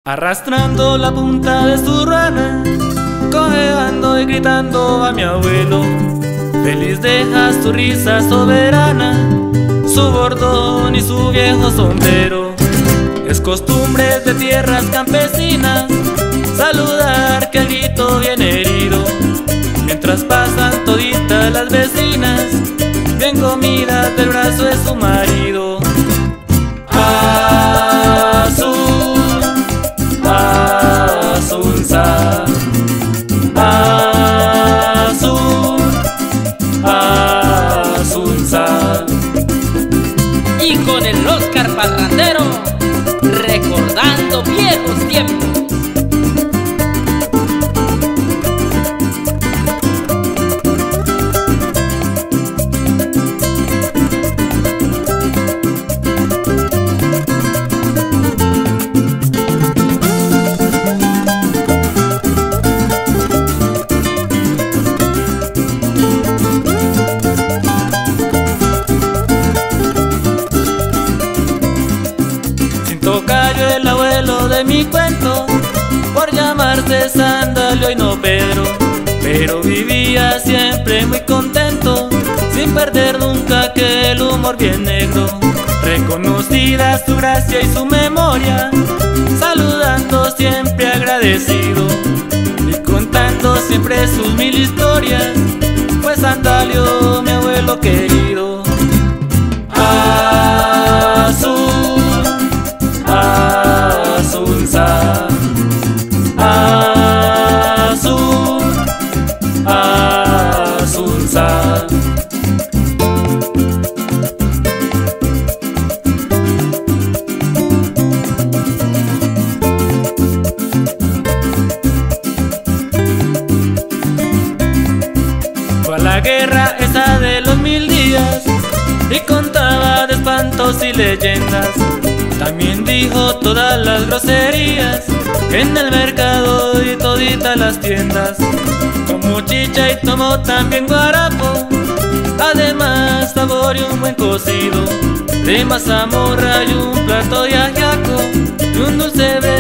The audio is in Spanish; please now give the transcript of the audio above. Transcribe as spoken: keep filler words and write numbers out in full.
Arrastrando la punta de su rana, cojeando y gritando a mi abuelo. Feliz deja su risa soberana, su bordón y su viejo sombrero. Es costumbre de tierras campesinas saludar que el grito viene herido. Mientras pasan toditas las vecinas, bien comidas del brazo de su marido. Azul, Asunza, Azul, Asunza. Y con el Oscar Parrandero, recordando viejos tiempos. Tocayo, el abuelo de mi cuento, por llamarse Sandalio y no Pedro, pero vivía siempre muy contento, sin perder nunca aquel humor bien negro. Reconocida su gracia y su memoria, saludando siempre agradecido y contando siempre sus mil historias, fue Sandalio mi abuelo querido. Azul, Asunza, Azul, Asunza. Fue a la guerra esa de los mil días y contaba de espantos y leyendas. También dijo todas las groserías que en el mercado y toditas las tiendas. Tomó chicha y tomó también guarapo, además sabor y un buen cocido de mazamorra y un plato de ajiaco y un dulce de